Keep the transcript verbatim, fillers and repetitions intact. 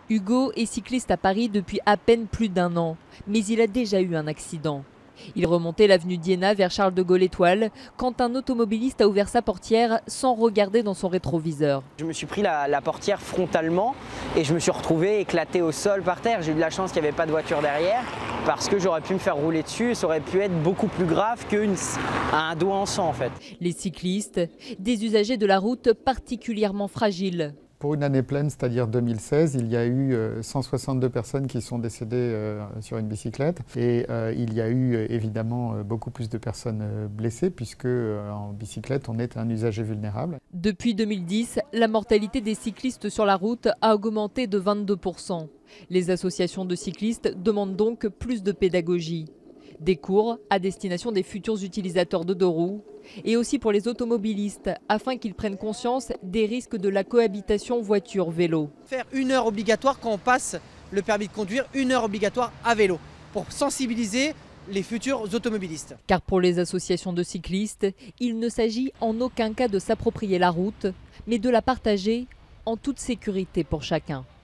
Hugo est cycliste à Paris depuis à peine plus d'un an, mais il a déjà eu un accident. Il remontait l'avenue d'Iéna vers Charles de Gaulle-Étoile quand un automobiliste a ouvert sa portière sans regarder dans son rétroviseur. Je me suis pris la, la portière frontalement et je me suis retrouvé éclaté au sol par terre. J'ai eu de la chance qu'il n'y avait pas de voiture derrière parce que j'aurais pu me faire rouler dessus et ça aurait pu être beaucoup plus grave qu'un doigt en sang en fait. Les cyclistes, des usagers de la route particulièrement fragiles. Pour une année pleine, c'est-à-dire deux mille seize, il y a eu cent soixante-deux personnes qui sont décédées sur une bicyclette. Et il y a eu évidemment beaucoup plus de personnes blessées puisque en bicyclette, on est un usager vulnérable. Depuis deux mille dix, la mortalité des cyclistes sur la route a augmenté de vingt-deux pour cent. Les associations de cyclistes demandent donc plus de pédagogie. Des cours à destination des futurs utilisateurs de deux roues et aussi pour les automobilistes afin qu'ils prennent conscience des risques de la cohabitation voiture-vélo. Faire une heure obligatoire quand on passe le permis de conduire, une heure obligatoire à vélo pour sensibiliser les futurs automobilistes. Car pour les associations de cyclistes, il ne s'agit en aucun cas de s'approprier la route, mais de la partager en toute sécurité pour chacun.